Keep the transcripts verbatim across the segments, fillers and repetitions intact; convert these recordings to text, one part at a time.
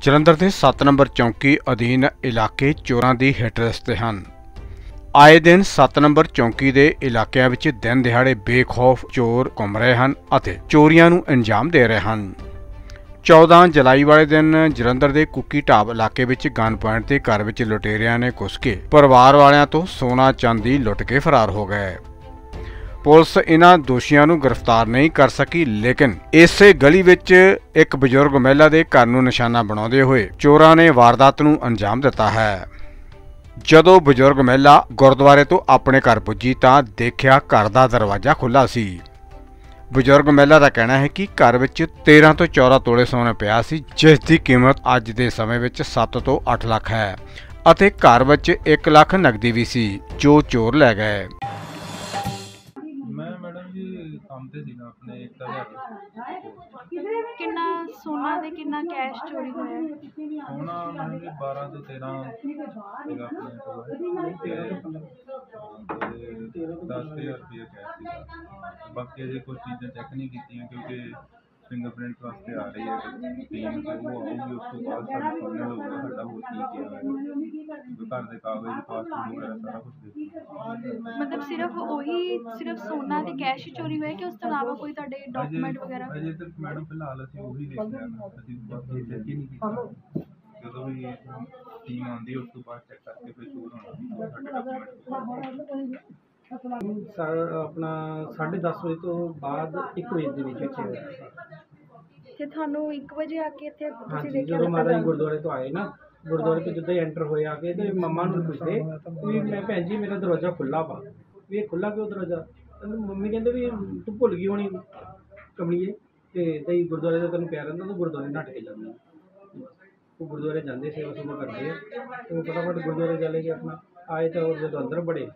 ਜਲੰਧਰ ਦੇ ਸੱਤ ਨੰਬਰ ਚੌਂਕੀ ਅਧੀਨ ਇਲਾਕੇ ਚੋਰਾਂ ਦੀ ਹਿੱਟ ਲਿਸਟ ਤੇ ਹਨ। ਆਏ ਦਿਨ ਸੱਤ ਨੰਬਰ ਚੌਂਕੀ ਦੇ ਇਲਾਕਿਆਂ ਵਿੱਚ ਦਿਨ ਦਿਹਾੜੇ ਬੇਖੌਫ ਚੋਰ ਘੁੰਮ ਰਹੇ ਹਨ ਅਤੇ ਚੋਰੀਆਂ ਨੂੰ ਅੰਜਾਮ ਦੇ ਰਹੇ ਹਨ। ਚੌਦਾਂ ਜੁਲਾਈ ਵਾਲੇ ਦਿਨ ਜਲੰਧਰ ਦੇ ਕੁੱਕੀ ਢਾਬ ਇਲਾਕੇ ਵਿੱਚ ਗਨ ਪੁਆਇੰਟ ਤੇ ਘਰ ਵਿੱਚ ਲੁਟੇਰਿਆਂ ਨੇ ਘੁਸ ਕੇ ਪਰਿਵਾਰ ਵਾਲਿਆਂ ਤੋਂ ਸੋਨਾ ਚਾਂਦੀ ਲੁੱਟ ਕੇ ਫਰਾਰ ਹੋ ਗਏ। ਪੁਲਿਸ ਇਨ੍ਹਾਂ ਦੋਸ਼ੀਆਂ ਨੂੰ ਗ੍ਰਿਫਤਾਰ ਨਹੀਂ ਕਰ ਸਕੀ, ਲੇਕਿਨ ਇਸੇ ਗਲੀ ਵਿੱਚ ਇੱਕ ਬਜ਼ੁਰਗ ਮਹਿਲਾ ਦੇ ਘਰ ਨੂੰ ਨਿਸ਼ਾਨਾ ਬਣਾਉਂਦੇ ਹੋਏ ਚੋਰਾਂ ਨੇ ਵਾਰਦਾਤ ਨੂੰ ਅੰਜਾਮ ਦਿੱਤਾ ਹੈ। ਜਦੋਂ ਬਜ਼ੁਰਗ ਮਹਿਲਾ ਗੁਰਦੁਆਰੇ ਤੋਂ ਆਪਣੇ ਘਰ ਪੁੱਜੀ ਤਾਂ ਦੇਖਿਆ ਘਰ ਦਾ ਦਰਵਾਜ਼ਾ ਖੁੱਲ੍ਹਾ ਸੀ। ਬਜ਼ੁਰਗ ਮਹਿਲਾ ਦਾ ਕਹਿਣਾ ਹੈ ਕਿ ਘਰ ਵਿੱਚ ਤੇਰਾਂ ਤੋਂ ਚੌਦਾਂ ਤੋਲੇ ਸੋਨਾ ਪਿਆ ਸੀ, ਜਿਸ ਦੀ ਕੀਮਤ ਅੱਜ ਦੇ ਸਮੇਂ ਵਿੱਚ ਸੱਤ ਤੋਂ ਅੱਠ ਲੱਖ ਹੈ ਅਤੇ ਘਰ ਵਿੱਚ ਇੱਕ ਲੱਖ ਨਕਦੀ ਵੀ ਸੀ, ਜੋ ਚੋਰ ਲੈ ਗਏ। मैं मैडम जी काम ते सीगा अपने एक किन्ना सोना ते किन्ना कैश चोरी होया? सोना मैडम जी बारह तो तेरह सीगा अपने कोल ते दस हज़ार रुपया कैश सीगा। बाकी अजे कुछ चीज़ां चैक नहीं कीतियां क्योंकि फिंगरप्रिंट वास्ते आ रही है टीम, तो वो आऊगी उस तो बाद साडा फाइनल होगा साडा वो की किया है घर दे कागज पासपोर्ट वगैरह सारा कुछ देखिए। मतलब सिर्फ वही सिर्फ सोना ते कैश ही चोरी होया कि उस तो इलावा कोई ਤੁਹਾਡੇ ਡਾਕੂਮੈਂਟ ਵਗੈਰਾ? अजे तक मैडम फिलहाल ਅਸੀਂ ਉਹੀ ਦੇਖ ਲਿਆ ਨਾ, ਅਸੀਂ ਬਾਕੀ ਚੈੱਕ ਹੀ ਨਹੀਂ ਕੀਤਾ। ਜਦੋਂ ਵੀ ਟੀਮ ਆਉਂਦੀ ਉਸ ਤੋਂ ਬਾਅਦ ਚੈੱਕ ਕਰਕੇ ਫਿਰ ਸ਼ੋਰ ਹੋਣਾ ਸਾਡੇ ਡਾਕੂਮੈਂਟ ਸਰ ਆਪਣਾ ਸਾਢੇ ਦਸ ਵਜੇ ਤੋਂ ਬਾਅਦ ਇੱਕ ਵਜੇ ਦੇ ਵਿੱਚ ਇੱਥੇ ਹੋਇਆ ਤੇ ਤੁਹਾਨੂੰ ਇੱਕ ਵਜੇ ਆ ਕੇ ਇੱਥੇ ਤੁਸੀਂ ਹਾਂਜੀ। ਦੇਖਿਆ? ਜਦੋਂ ਮਾਤਾ ਜੀ ਗੁਰਦੁਆਰੇ ਤੋਂ ਆਏ ਨਾ, ਗੁਰਦੁਆਰੇ ਤੋਂ ਜਿੱਦਾਂ ਹੀ ਐਂਟਰ ਹੋਏ ਆ ਕੇ ਤੇ ਮੰਮਾ ਨੂੰ ਪੁੱਛਦੇ ਵੀ ਮੈਂ ਭੈਣ ਜੀ ਮੇਰਾ ਦਰਵਾਜ਼ਾ ਖੁੱਲ੍ਹਾ ਵਾ, ਵੀ ਇਹ ਖੁੱਲ੍ਹਾ ਕਿਉਂ ਦਰਵਾਜ਼ਾ? ਕਹਿੰਦੇ ਮੰਮੀ ਕਹਿੰਦੇ ਵੀ ਤੂੰ ਭੁੱਲ ਗਈ ਹੋਣੀ ਕਮਲੀਏ, ਤੇ ਦਈ ਗੁਰਦੁਆਰੇ ਦਾ ਤੈਨੂੰ ਪਿਆ ਰਹਿੰਦਾ, ਤੂੰ ਗੁਰਦੁਆਰੇ ਨੱਠ ਕੇ ਜਾਂਦੀ। ਉਹ ਗੁਰਦੁਆਰੇ ਜਾਂਦੇ ਸੇਵਾ ਸੁਵਾ ਕਰਦੇ ਆ ਤੇ ਉਹ ਫਟਾਫਟ ਗੁਰਦੁਆਰੇ ਚਲੇ ਗਏ। ਆਪਣਾ ਆਏ ਤਾਂ ਉਹ ਜਦੋਂ ਅੰਦਰ ਬੜੇ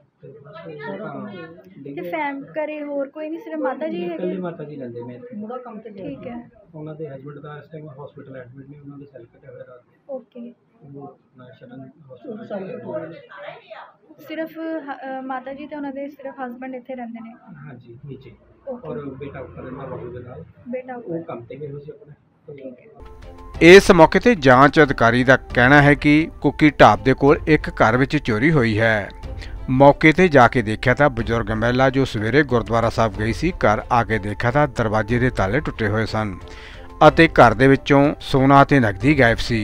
ਤੇ ਫੈਮ ਕਰੇ ਹੋਰ ਕੋਈ ਨਹੀਂ, ਸਿਰਫ ਮਾਤਾ ਜੀ ਹੈਗੇ? ਇਕੱਲੇ ਮਾਤਾ ਜੀ ਰਹਿੰਦੇ ਮੈਂ ਇੱਥੇ। ਠੀਕ ਹੈ। ਉਹਨਾਂ ਦੇ ਹਸਬੈਂਡ ਦਾ ਇਸ ਟਾਈਮ ਹਸਪੀਟਲ ਐਡਮਿਟ ਨੇ, ਉਹਨਾਂ ਦੇ ਸੈੱਲ ਕੱਟਿਆ ਹੋਇਆ ਰਾਤ ਨੂੰ। ਓਕੇ। ਉਹ ਨੈਸ਼ਨਲ ਹਸਪੀਟਲ ਸਿਰਫ ਅ, ਮਾਤਾ ਜੀ ਤੇ ਉਹਨਾਂ ਦੇ ਸਿਰਫ ਹਸਬੈਂਡ ਇੱਥੇ ਰਹਿੰਦੇ ਨੇ? ਹਾਂਜੀ ਨੀਚੇ, ਓਕੇ। ਔਰ ਬੇਟਾ ਉੱਪਰ ਰਹਿੰਦਾ ਬਾਬੂ ਦੇ ਨਾਲ। ਬੇਟਾ ਉਹ ਕੰਮ ਤੇ ਗਏ ਹੋਏ ਸੀ ਆਪਣੇ। ਠੀਕ ਹੈ। ਇਸ ਮੌਕੇ ਤੇ ਜਾਂਚ ਅਧਿਕਾਰੀ ਦਾ ਕਹਿਣਾ ਹੈ ਕਿ ਕੁੱਕੀ ਢਾਬ ਦੇ ਕੋਲ ਇੱਕ ਘਰ ਵਿੱਚ ਚੋਰੀ ਹੋਈ ਹੈ। ਮੌਕੇ ਤੇ ਜਾ ਕੇ ਦੇਖਿਆ ਤਾਂ ਬਜ਼ੁਰਗ ਮਹਿਲਾ ਜੋ ਸਵੇਰੇ ਗੁਰਦੁਆਰਾ ਸਾਹਿਬ ਗਈ ਸੀ, ਘਰ ਆ ਕੇ ਦੇਖਿਆ ਤਾਂ ਦਰਵਾਜ਼ੇ ਦੇ ਤਾਲੇ ਟੁੱਟੇ ਹੋਏ ਸਨ ਅਤੇ ਘਰ ਦੇ ਵਿੱਚੋਂ ਸੋਨਾ ਤੇ ਨਕਦੀ ਗਾਇਬ ਸੀ।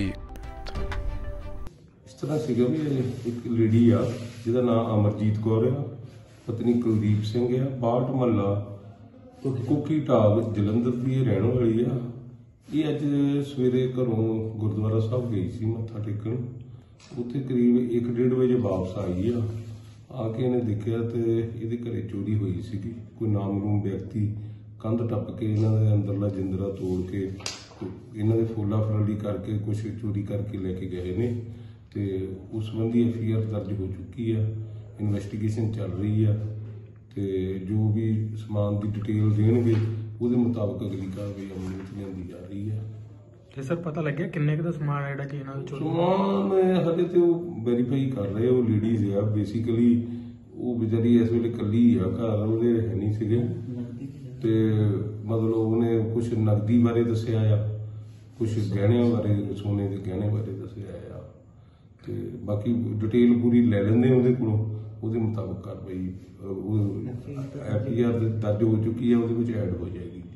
ਇਸ ਤਰ੍ਹਾਂ ਸੀਗਾ ਵੀ ਇੱਕ ਲੇਡੀ ਆ ਜਿਹਦਾ ਨਾਮ ਅਮਰਜੀਤ ਕੌਰ ਆ, ਪਤਨੀ ਕੁਲਦੀਪ ਸਿੰਘ ਆ, ਬਾਟ ਮਹੱਲਾ ਕੁੱਕੀ ਢਾਬ ਜਲੰਧਰ ਦੀ ਇਹ ਰਹਿਣ ਵਾਲੀ ਆ। ਇਹ ਅੱਜ ਸਵੇਰੇ ਘਰੋਂ ਗੁਰਦੁਆਰਾ ਸਾਹਿਬ ਗਈ ਸੀ ਮੱਥਾ ਟੇਕਣ, ਉੱਥੇ ਕਰੀਬ ਇੱਕ ਡੇਢ ਵਜੇ ਵਾਪਸ ਆਈ ਆ। ਆ ਕੇ ਇਹਨੇ ਦੇਖਿਆ ਤੇ ਇਹਦੇ ਘਰੇ ਚੋਰੀ ਹੋਈ ਸੀਗੀ। ਕੋਈ ਨਾਮਲੂਮ ਵਿਅਕਤੀ ਕੰਧ ਟੱਪ ਕੇ ਇਹਨਾਂ ਦੇ ਅੰਦਰਲਾ ਜਿੰਦਰਾ ਤੋੜ ਕੇ ਇਹਨਾਂ ਦੇ ਫੋਲਾ ਫਰਾਲੀ ਕਰਕੇ ਕੁਛ ਚੋਰੀ ਕਰਕੇ ਲੈ ਕੇ ਗਏ ਨੇ ਤੇ ਉਸ ਸੰਬੰਧੀ ਐਫ ਆਈ ਆਰ ਦਰਜ ਹੋ ਚੁੱਕੀ ਆ। ਇਨਵੈਸਟੀਗੇਸ਼ਨ ਚੱਲ ਰਹੀ ਆ ਤੇ ਜੋ ਵੀ ਸਮਾਨ ਦੀ ਡਿਟੇਲ ਦੇਣਗੇ ਉਹਦੇ ਮੁਤਾਬਕ ਅਗਲੀ ਕਾਰਵਾਈ ਅਮਲ ਵਿੱਚ ਲਿਆਂਦੀ ਜਾ ਰਹੀ ਹੈ। ਤੇ ਸਰ ਪਤਾ ਲੱਗਿਆ ਕਿੰਨੇ ਕੁ ਦਾ ਸਮਾਨ ਹੈ ਜਿਹੜਾ ਕਿ ਇਹਨਾਂ ਦੇ ਚੋਰੀ? ਸਮਾਨ ਹਜੇ ਤੇ ਉਹ ਵੈਰੀਫਾਈ ਕਰ ਰਹੇ, ਉਹ ਲੇਡੀਜ਼ ਆ ਬੇਸਿਕਲੀ, ਉਹ ਵਿਚਾਰੀ ਇਸ ਵੇਲੇ ਇਕੱਲੀ ਆ ਘਰ, ਉਹਦੇ ਹੈ ਨਹੀਂ ਸੀਗੇ ਤੇ ਮਤਲਬ ਉਹਨੇ ਕੁਝ ਨਕਦੀ ਬਾਰੇ ਦੱਸਿਆ ਆ, ਕੁਝ ਗਹਿਣਿਆਂ ਬਾਰੇ, ਸੋਨੇ ਦੇ ਗਹਿਣੇ ਬਾਰੇ ਦੱਸਿਆ ਆ ਤੇ ਬਾਕੀ ਡਿਟੇਲ ਪੂਰੀ ਲੈ ਲੈਂਦੇ ਉਹਦੇ ਕੋਲੋਂ, ਉਹਦੇ ਮੁਤਾਬਕ ਕਾਰਵਾਈ ਐਫ ਆਈ ਆਰ ਦਰਜ ਹੋ ਚੁੱਕੀ ਹੈ, ਉਹਦੇ ਵਿੱਚ ਐਡ ਹੋ ਜਾਏਗੀ।